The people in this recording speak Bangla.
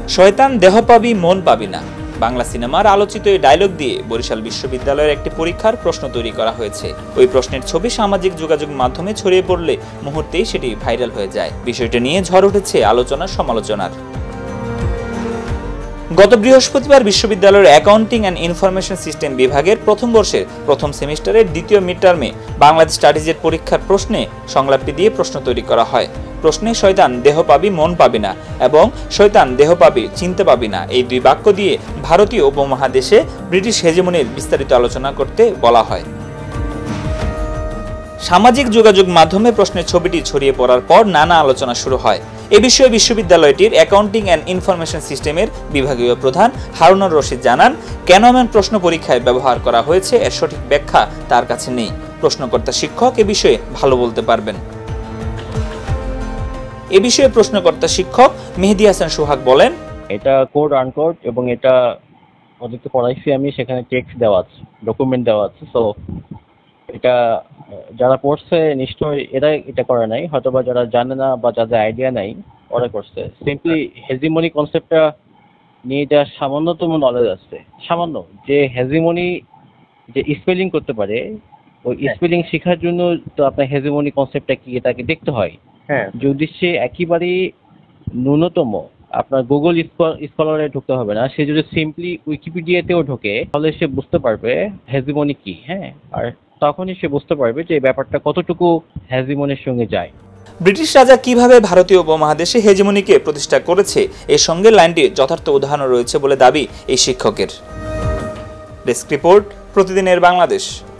শয়তান দেহ পাবি মন পাবি না বাংলা সিনেমার আলোচিত এই ডায়লগ দিয়ে বরিশাল বিশ্ববিদ্যালয়ের একটি পরীক্ষার প্রশ্ন তৈরি করা হয়েছে। ওই প্রশ্নের ছবি সামাজিক যোগাযোগ মাধ্যমে ছড়িয়ে পড়লে মুহূর্তেই সেটি ভাইরাল হয়ে যায়। বিষয়টি নিয়ে ঝড় উঠেছে আলোচনা সমালোচনার। গত বৃহস্পতিবার বিশ্ববিদ্যালয়ের অ্যাকাউন্টিং অ্যান্ড ইনফরমেশন সিস্টেম বিভাগের প্রথম বর্ষের প্রথম সেমিস্টারের দ্বিতীয় মিড টার্মে বাংলাদেশ স্টাডিজের পরীক্ষার প্রশ্নে সংলাপটি দিয়ে প্রশ্ন তৈরি করা হয়। প্রশ্নে শয়তান দেহ পাবি মন পাবি না এবং শয়তান দেহ পাবি চিনতে পাবি না এই দুই বাক্য দিয়ে ভারতীয় উপমহাদেশে ব্রিটিশ হেজেমনির বিস্তারিত আলোচনা করতে বলা হয়। সামাজিক যোগাযোগ মাধ্যমে প্রশ্নের ছবিটি ছড়িয়ে পড়ার পর নানা আলোচনা শুরু হয়। এ বিষয়ে বিশ্ববিদ্যালয়টির অ্যাকাউন্টিং অ্যান্ড ইনফরমেশন সিস্টেমের বিভাগীয় প্রধান হারুনুর রশিদ জানান, কেন এমন প্রশ্ন পরীক্ষায় ব্যবহার করা হয়েছে এর সঠিক ব্যাখ্যা তার কাছে নেই। প্রশ্নকর্তা শিক্ষক এ বিষয়ে ভালো বলতে পারবেন। এ বিষয়ে প্রশ্নকর্তা শিক্ষক মেহেদী হাসান সোহাগ বলেন, এটা কোড আনকোড এবং এটা প্রজেক্টে পড়াইছি আমি, সেখানে টেক্সট দেওয়া আছে, ডকুমেন্ট দেওয়া আছে। সো এটা যারা পড়ছে নিশ্চয়ই এরা এটা করে নাই, হয়তো বা যারা জানে না বা যাদের আইডিয়া নাই ওরা করছে। সিম্পলি হেজিমনি কনসেপ্টটা নিয়ে যা সামান্যতম নলেজ আছে, সামান্য যে হেজিমনি যে স্পেলিং করতে পারে, ওই স্পেলিং শেখার জন্য তো আপনার হেজিমনি কনসেপ্টটা কি এটাকে দেখতে হয়। হ্যাঁ, যদি সে একেবারেই ন্যূনতম আপনার গুগল স্কলারে ঢুকতে হবে না, সে যদি সিম্পলি উইকিপিডিয়াতেও ঢোকে তাহলে সে বুঝতে পারবে হেজিমনি কি। হ্যাঁ, আর তখনই সে বুঝতে পারবে যে ব্যাপারটা কতটুকু হেজিমনির সঙ্গে যায়। ব্রিটিশ রাজা কিভাবে ভারতীয় উপমহাদেশে হেজেমনিকে প্রতিষ্ঠা করেছে এর সঙ্গে লাইনটি যথার্থ উদাহরণ রয়েছে বলে দাবি এই শিক্ষকের। ডেস্ক রিপোর্ট, প্রতিদিনের বাংলাদেশ।